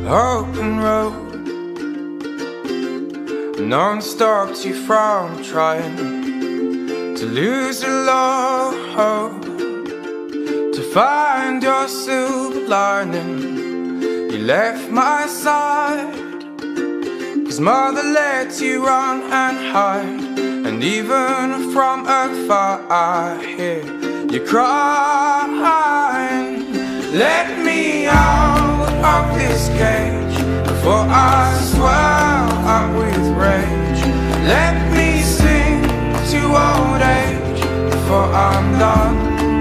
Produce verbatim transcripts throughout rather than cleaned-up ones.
open road, non-stop to from trying to lose your love, to find your silver lining. You left my side, cause mother let you run and hide, and even from afar I hear you crying. Let me out of this cage before I swell up with rage. Let me sing to old age before I'm done.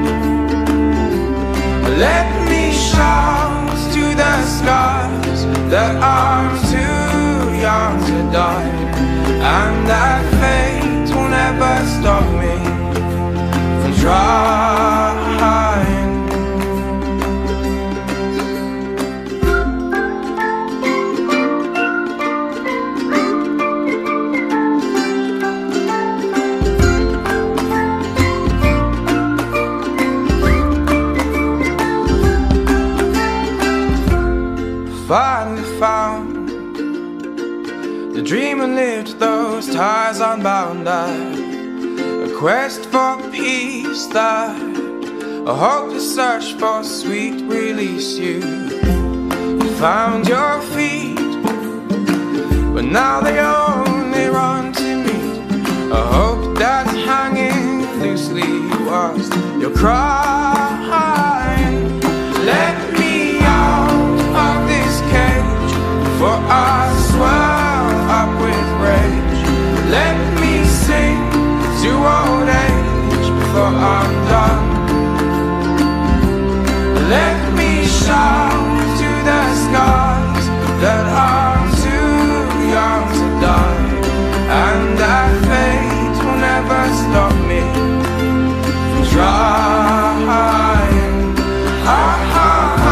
Let me shout to the skies that I'm too young to die, and that fate will never stop me from trying. Finally found the dream and lived those ties unbound. I, a quest for peace that a hopeless search for sweet release. You found your feet, but now they only run to meet a hope that's hanging loosely whilst you're crying. Let me out of this cage before I swell up with rage. Let me sing to old age before I'm done. Let me shout to the skies that I'm too young to die, and that fate will never stop me from trying. Ah, ah, ah.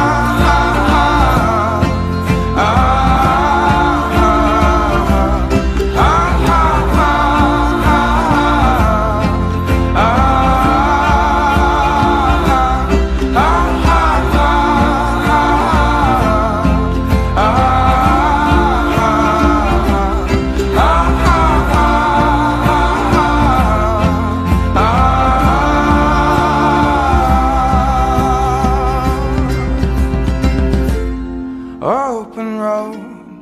Open road,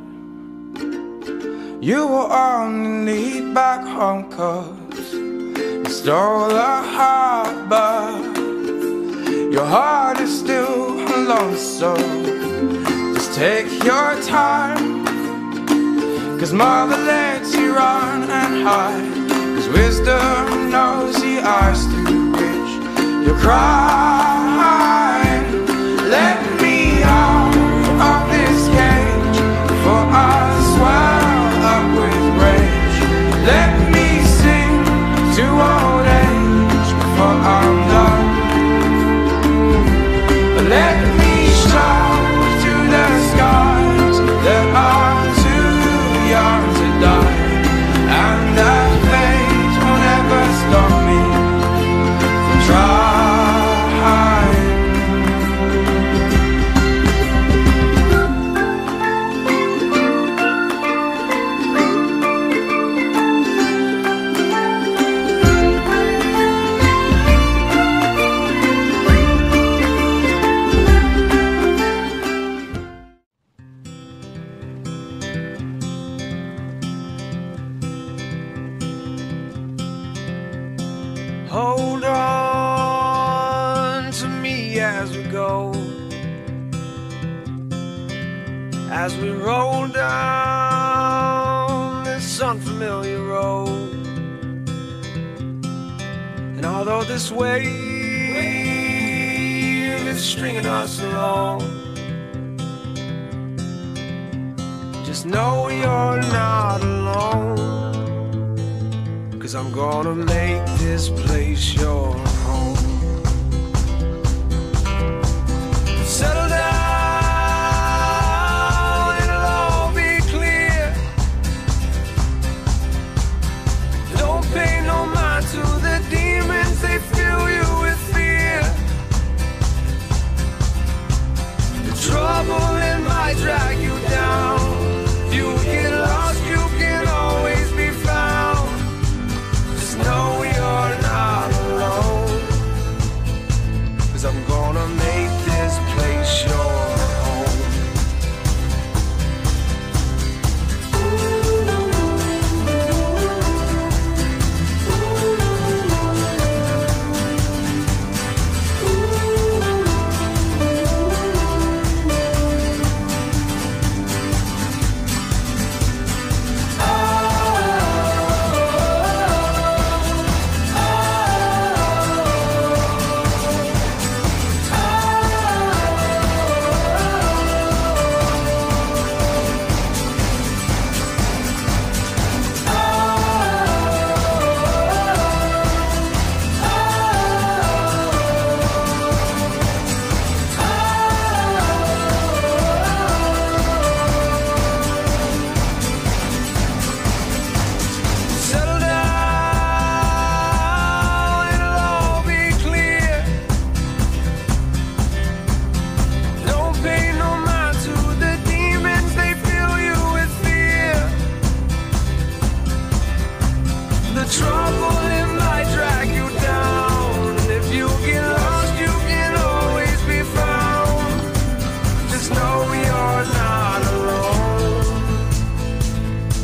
you will only lead back home, cause you stole a heart, but your heart is still alone. So just take your time, cause mother lets you run and hide, cause wisdom knows the eyes through which you're crying. Let me out of this cage before I swell up with rage. Let me sing to old age before I'm done. Let me shout to the skies that I'm too young to die, and that fate will never stop me from trying. Hold on to me as we go, as we roll down this unfamiliar road. And although this wave is stringing us along, just know you're not alone, cause I'm gonna make this place your home. Settle down, it'll all be clear. Don't pay no mind to the demons, they fill you with fear. The trouble in my drag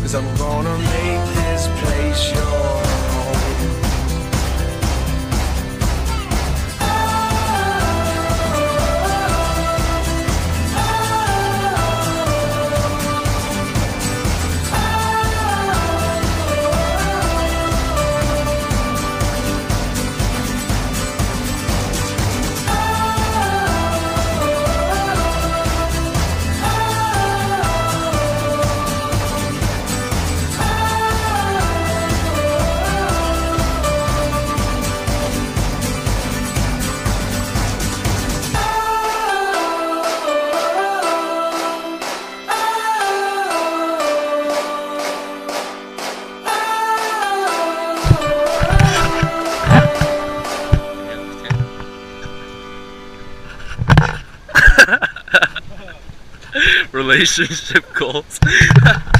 'cause I'm gonna make this place your home. Relationship goals.